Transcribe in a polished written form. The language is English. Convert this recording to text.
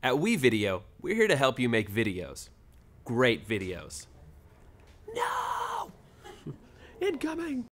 At WeVideo, we're here to help you make videos. Great videos. No! Incoming!